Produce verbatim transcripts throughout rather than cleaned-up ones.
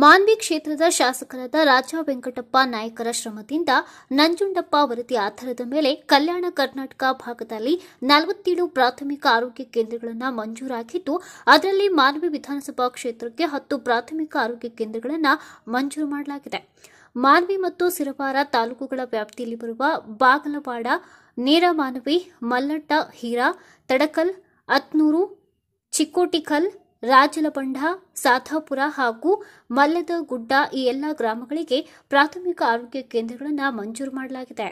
ಮಾನ್ವಿ ಕ್ಷೇತ್ರದ ಶಾಸಕರಾದ ರಾಜಾ ವೆಂಕಟಪ್ಪ ನಾಯಕರ ಶ್ರಮದಿಂದ ನಂಜುಂಡಪ್ಪ ವರದಿ ಆಧಾರದ ಮೇಲೆ ಕಲ್ಯಾಣ ಕರ್ನಾಟಕ ಭಾಗದಲ್ಲಿ ನಲವತ್ತೇಳು ಪ್ರಾಥಮಿಕ ಆರೋಗ್ಯ ಕೇಂದ್ರಗಳನ್ನು ಮಂಜೂರಾಗಿದ್ದು, ಅದರಲ್ಲಿ ಮಾನ್ವಿ ವಿಧಾನಸಭಾ ಕ್ಷೇತ್ರಕ್ಕೆ ಹತ್ತು ಪ್ರಾಥಮಿಕ ಆರೋಗ್ಯ ಕೇಂದ್ರಗಳನ್ನು ಮಂಜೂರು ಮಾಡಲಾಗಿದೆ. ಮಾನ್ವಿ ಮತ್ತು ಸಿರವಾರ ತಾಲೂಕುಗಳ ವ್ಯಾಪ್ತಿಯಲ್ಲಿ ಬರುವ ಬಾಗಲವಾಡ, ನೇರಮಾನವಿ, ಮಲ್ಲಟ್ಟ, ಹೀರಾ, ತಡಕಲ್, ಅತ್ನೂರು, ಚಿಕ್ಕೋಟಿಕಲ್, ರಾಜಲಬಂಡ, ಸಾಥಾಪುರ ಹಾಗೂ ಮಲ್ಲದಗುಡ್ಡ ಈ ಎಲ್ಲ ಗ್ರಾಮಗಳಿಗೆ ಪ್ರಾಥಮಿಕ ಆರೋಗ್ಯ ಕೇಂದ್ರಗಳನ್ನು ಮಂಜೂರು ಮಾಡಲಾಗಿದೆ.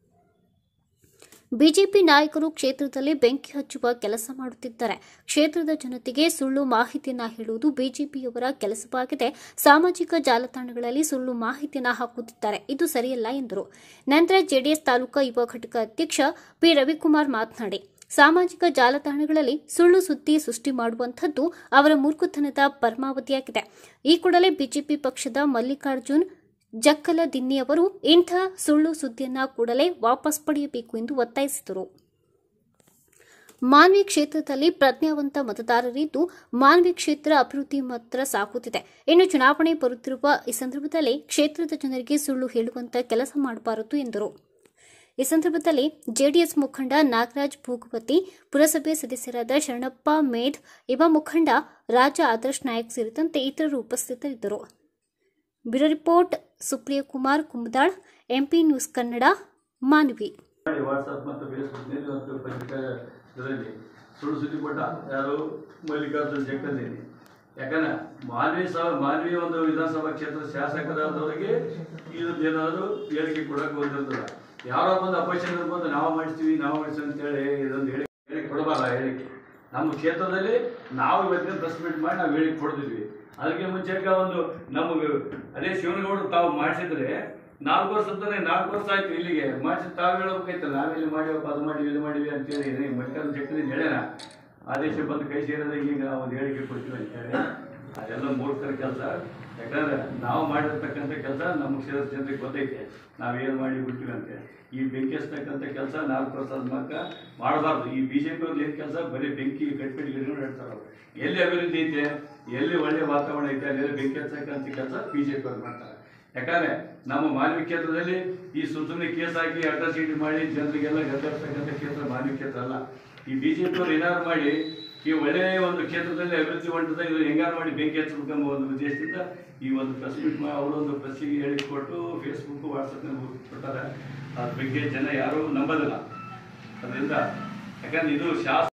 ಬಿಜೆಪಿ ನಾಯಕರು ಕ್ಷೇತ್ರದಲ್ಲಿ ಬೆಂಕಿ ಹಚ್ಚುವ ಕೆಲಸ ಮಾಡುತ್ತಿದ್ದಾರೆ. ಕ್ಷೇತ್ರದ ಜನತೆಗೆ ಸುಳ್ಳು ಮಾಹಿತಿಯನ್ನು ಹೇಳುವುದು ಬಿಜೆಪಿಯವರ ಕೆಲಸವಾಗಿದೆ. ಸಾಮಾಜಿಕ ಜಾಲತಾಣಗಳಲ್ಲಿ ಸುಳ್ಳು ಮಾಹಿತಿಯನ್ನು ಹಾಕುತ್ತಿದ್ದಾರೆ. ಇದು ಸರಿಯಲ್ಲ ಎಂದರು. ನಂತರ ಜೆಡಿಎಸ್ ತಾಲೂಕಾ ಯುವ ಘಟಕ ಅಧ್ಯಕ್ಷ ಪಿ ರವಿಕುಮಾರ್ ಮಾತನಾಡಿ, ಸಾಮಾಜಿಕ ಜಾಲತಾಣಗಳಲ್ಲಿ ಸುಳ್ಳು ಸುದ್ದಿ ಸೃಷ್ಟಿ ಮಾಡುವಂಥದ್ದು ಅವರ ಮೂರ್ಖತನದ ಪರಮಾವಧಿಯಾಗಿದೆ. ಈ ಕೂಡಲೇ ಬಿಜೆಪಿ ಪಕ್ಷದ ಮಲ್ಲಿಕಾರ್ಜುನ್ ಜಕ್ಕಲದಿನ್ನಿ ಅವರು ಇಂಥ ಸುಳ್ಳು ಸುದ್ದಿಯನ್ನು ಕೂಡಲೇ ವಾಪಸ್ ಪಡೆಯಬೇಕು ಎಂದು ಒತ್ತಾಯಿಸಿದರು. ಮಾನ್ವಿ ಕ್ಷೇತ್ರದಲ್ಲಿ ಪ್ರಜ್ಞಾವಂತ ಮತದಾರರಿದ್ದು, ಮಾನ್ವಿ ಕ್ಷೇತ್ರ ಅಭಿವೃದ್ಧಿ ಮಾತ್ರ ಸಾಗುತ್ತಿದೆ. ಇನ್ನು ಚುನಾವಣೆ ಬರುತ್ತಿರುವ ಈ ಸಂದರ್ಭದಲ್ಲಿ ಕ್ಷೇತ್ರದ ಜನರಿಗೆ ಸುಳ್ಳು ಹೇಳುವಂತ ಕೆಲಸ ಮಾಡಬಾರದು ಎಂದರು. ಈ ಸಂದರ್ಭದಲ್ಲಿ ಜೆಡಿಎಸ್ ಮುಖಂಡ ನಾಗರಾಜ್ ಭೂಗವತಿ, ಪುರಸಭೆ ಸದಸ್ಯರಾದ ಶರಣಪ್ಪ ಮೇಧ್, ಯುವ ಮುಖಂಡ ರಾಜ ಆದರ್ಶ್ ನಾಯಕ್ ಸೇರಿದಂತೆ ಇತರರು ಉಪಸ್ಥಿತರಿದ್ದರು. Bureau report Supriya Kumar Kumbadal, MP news Kannada, Manvi. WhatsApp ಮತ್ತು ಫೇಸ್ಬುಕ್ನಲ್ಲಿ ಮತ್ತು ಪತ್ರಿಕೆಗಳಲ್ಲಿ ಸುಳ್ಳು ಸುದ್ದಿ ಕೊಟ್ಟ ಯಾರು ಮಲ್ಲಿಕಾರ್ಜುನ್ ಜಕ್ಕಲದಿನ್ನಿ. ಯಾಕಂದ್ರೆ ಮಾನ್ವಿ ಸಹ ಮಾನ್ವಿ ಒಂದು ವಿಧಾನಸಭಾ ಕ್ಷೇತ್ರ ಶಾಸಕರಾದವರಿಗೆ ಇದು ಏನಾದರೂ ಹೇಳಿಕೆ ಕೊಡಕ್ಕೆ ಬಂದಿರ್ತದೆ. ಯಾರೋ ಬಂದು ಅಪೋಸಿಷನ್ ಬಂದು ನಾವು ಮಾಡಿಸ್ತೀವಿ ನಾವು ಮಾಡಿಸ್ತೀವಿ ಅಂತೇಳಿ ಇದೊಂದು ಹೇಳಿ ಹೇಳಿಕೆ ಕೊಡಬಾರಲ್ಲ. ಹೇಳಿಕೆ ನಮ್ಮ ಕ್ಷೇತ್ರದಲ್ಲಿ ನಾವು ಇವತ್ತಿನ ಪ್ರೆಸ್ ಮೀಟ್ ಮಾಡಿ ನಾವು ಹೇಳಿಕೆ ಕೊಡ್ತಿದ್ವಿ. ಅದಕ್ಕೆ ಮುಂಚೆಗೆ ಒಂದು ನಮಗೆ ಅದೇ ಶಿವನಗೌಡರು ತಾವು ಮಾಡಿಸಿದ್ರೆ ನಾಲ್ಕು ವರ್ಷ ಅಂತಾನೆ ನಾಲ್ಕು ವರ್ಷ ಆಯ್ತು ಇಲ್ಲಿಗೆ ಮಾಡಿಸಿ ತಾವು ಹೇಳಬೇಕಾಯ್ತಲ್ಲ, ನಾವಿಲ್ಲಿ ಮಾಡಿವಪ್ಪ ಅದು ಮಾಡಿ ಇಲ್ಲಿ ಮಾಡಿವಿ ಅಂತೇಳಿ ಮಲ್ಲಿಕಾರ್ಜುನ್ ಜಕ್ಕಲದಿನ್ನಿ ಹೇಳ್ಯಾನ. ಆದೇಶ ಬಂದು ಕೈ ಸೇರಿದಾಗ ಈಗ ಒಂದು ಹೇಳಿಕೆ ಕೊಡ್ತೀವಿ ಅಂತೇಳಿ ಅದೆಲ್ಲ ಮೂರ್ಖರ ಕೆಲಸ. ಯಾಕಂದ್ರೆ ನಾವು ಮಾಡಿರ್ತಕ್ಕಂಥ ಕೆಲಸ ನಮ್ಮ ಕ್ಷೇತ್ರ ಜನರಿಗೆ ಗೊತ್ತೈತೆ, ನಾವೇನು ಮಾಡಿ ಬಿಡ್ತೀವಿ ಅಂತೇಳಿ. ಈ ಬೆಂಕಿ ಹಚ್ಚತಕ್ಕಂಥ ಕೆಲಸ ನಾಲ್ಕು ವರ್ಷದ ಮಕ್ಕ ಮಾಡಬಾರ್ದು. ಈ ಬಿ ಜೆ ಪಿ ಅವ್ರದ್ದು ಏನು ಕೆಲಸ ಬರೀ ಬೆಂಕಿ ಕಟ್ಪಿಟ್ಟು ಗಿಡಗಳು ಹೇಳ್ತಾರೆ. ಅವರು ಎಲ್ಲಿ ಅಭಿವೃದ್ಧಿ ಐತೆ, ಎಲ್ಲಿ ಒಳ್ಳೆ ವಾತಾವರಣ ಐತೆ, ಅಲ್ಲಿ ಬೆಂಕಿ ಹಚ್ಚತಕ್ಕಂಥ ಕೆಲಸ ಬಿ ಜೆ ಪಿ ಅವ್ರು ಮಾಡ್ತಾರೆ. ಯಾಕಂದ್ರೆ ನಮ್ಮ ಮಾನ್ವಿ ಕ್ಷೇತ್ರದಲ್ಲಿ ಈ ಸುಮ್ಮನೆ ಕೇಸ್ ಹಾಕಿ ಅಟ್ರಾಸಿಟಿ ಮಾಡಿ ಜನರಿಗೆಲ್ಲ ಗದ್ದರ್ತಕ್ಕಂಥ ಕ್ಷೇತ್ರ ಮಾನ್ವಿ ಕ್ಷೇತ್ರ ಅಲ್ಲ. ಈ ಬಿ ಜೆ ಪಿ ಅವ್ರು ಏನಾದ್ರು ಮಾಡಿ ಈ ಒಳ್ಳೆಯ ಒಂದು ಕ್ಷೇತ್ರದಲ್ಲಿ ಅಭಿವೃದ್ಧಿ ಹೊಂಟದ ಇದು ಹೆಂಗಾರು ಮಾಡಿ ಬೆಂಕಿ ಹಚ್ಚಬೇಕೆಂಬ ಒಂದು ಉದ್ದೇಶದಿಂದ ಈ ಒಂದು ಪ್ರೆಸ್ ಮೀಟ್ ಅವರೊಂದು ಪ್ರೆಸ್ಸಿಗೆ ಹೇಳಿಕೊಟ್ಟು ಫೇಸ್ಬುಕ್ ವಾಟ್ಸಪ್ನಲ್ಲಿ ಕೊಟ್ಟಾರೆ. ಅದ್ರ ಬಗ್ಗೆ ಜನ ಯಾರೂ ನಂಬೋದಿಲ್ಲ. ಅದರಿಂದ ಯಾಕಂದ್ರೆ ಇದು ಶಾಸ